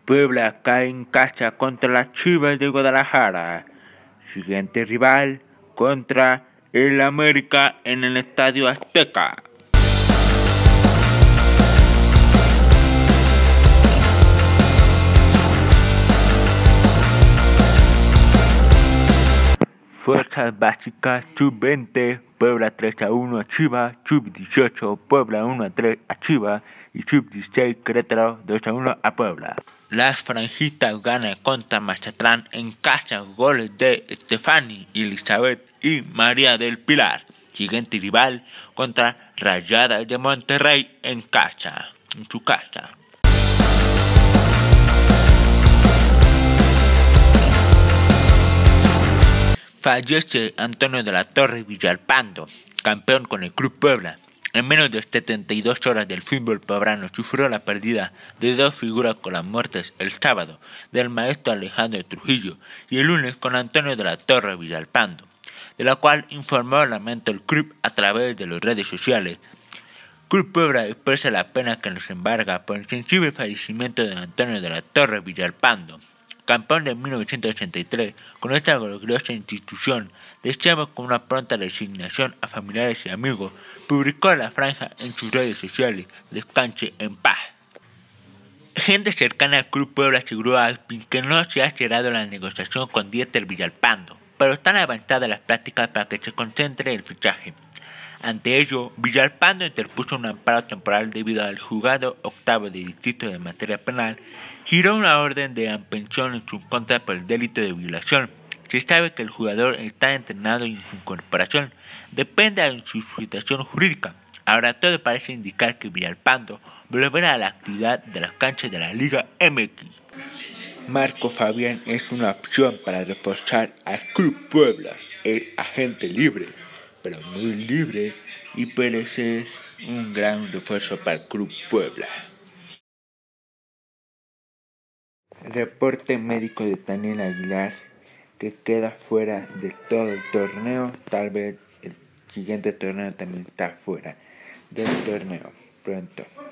Puebla cae en casa contra las Chivas de Guadalajara. Siguiente rival contra el América en el Estadio Azteca. Fuerzas básicas sub-20, Puebla 3-1 a Chivas, sub-18 Puebla 1-3 a Chivas y sub-16 Querétaro 2-1 a Puebla. Las franjitas ganan contra Mazatlán en casa, goles de Estefani, Elizabeth y María del Pilar. Siguiente rival contra Rayadas de Monterrey en su casa. Fallece Antonio de la Torre Villalpando, campeón con el Club Puebla. En menos de 72 horas del fútbol poblano sufrió la pérdida de dos figuras con las muertes el sábado del maestro Alejandro Trujillo y el lunes con Antonio de la Torre Villalpando, de la cual informó el lamento el club a través de las redes sociales. Club Puebla expresa la pena que nos embarga por el sensible fallecimiento de Antonio de la Torre Villalpando, campeón de 1983, con esta gloriosa institución. Deseamos con una pronta resignación a familiares y amigos. Publicó la franja en sus redes sociales. Descanse en paz. Gente cercana al Club Puebla aseguró a Alpin que no se ha cerrado la negociación con Dieter Villalpando, pero están avanzadas las pláticas para que se concentre el fichaje. Ante ello, Villalpando interpuso un amparo temporal debido al juzgado octavo de distrito de materia penal giró una orden de aprehensión en su contra por el delito de violación. Se sabe que el jugador está entrenado y su incorporación depende de su situación jurídica. Ahora todo parece indicar que Villalpando volverá a la actividad de las canchas de la Liga MX. Marco Fabián es una opción para reforzar al Club Puebla. Es agente libre, pero muy libre, y puede ser un gran refuerzo para el Club Puebla. Reporte médico de Daniel Aguilar, que queda fuera de todo el torneo. Tal vez el siguiente torneo también está fuera del torneo pronto.